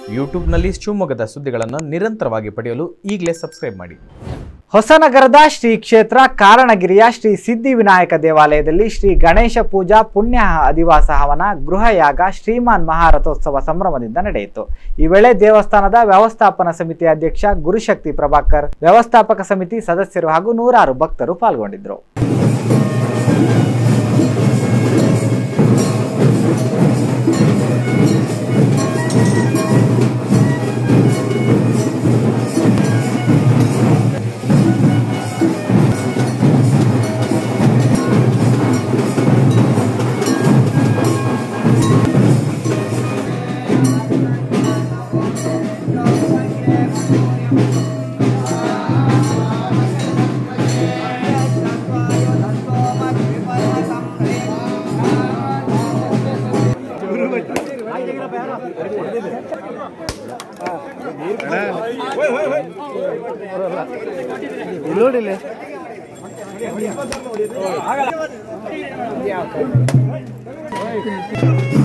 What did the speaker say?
ಯೂಟ್ಯೂಬ್ನಲ್ಲಿ ಶಿವಮೊಗ್ಗದ ಸುದ್ದಿಗಳನ್ನು ನಿರಂತರವಾಗಿ ಪಡೆಯಲು ಈಗಲೇ ಸಬ್ಸ್ಕ್ರೈಬ್ ಮಾಡಿ. ಹೊಸನಗರದ ಶ್ರೀ ಕ್ಷೇತ್ರ ಕಾರಣಗಿರಿಯ ಶ್ರೀ ಸಿದ್ಧಿವಿನಾಯಕ ದೇವಾಲಯದಲ್ಲಿ ಶ್ರೀ ಗಣೇಶ ಪೂಜಾ ಪುಣ್ಯ ಅಧಿವಾಸ ಹವನ ಗೃಹಯಾಗ ಶ್ರೀಮಾನ್ ಮಹಾರಥೋತ್ಸವ ಸಂಭ್ರಮದಿಂದ ನಡೆಯಿತು. ಈ ವೇಳೆ ದೇವಸ್ಥಾನದ ವ್ಯವಸ್ಥಾಪನಾ ಸಮಿತಿ ಅಧ್ಯಕ್ಷ ಗುರುಶಕ್ತಿ ಪ್ರಭಾಕರ್, ವ್ಯವಸ್ಥಾಪಕ ಸಮಿತಿ ಸದಸ್ಯರು ಹಾಗೂ ನೂರಾರು ಭಕ್ತರು ಪಾಲ್ಗೊಂಡಿದ್ದರು. ನೋಡಿಲ್ಲ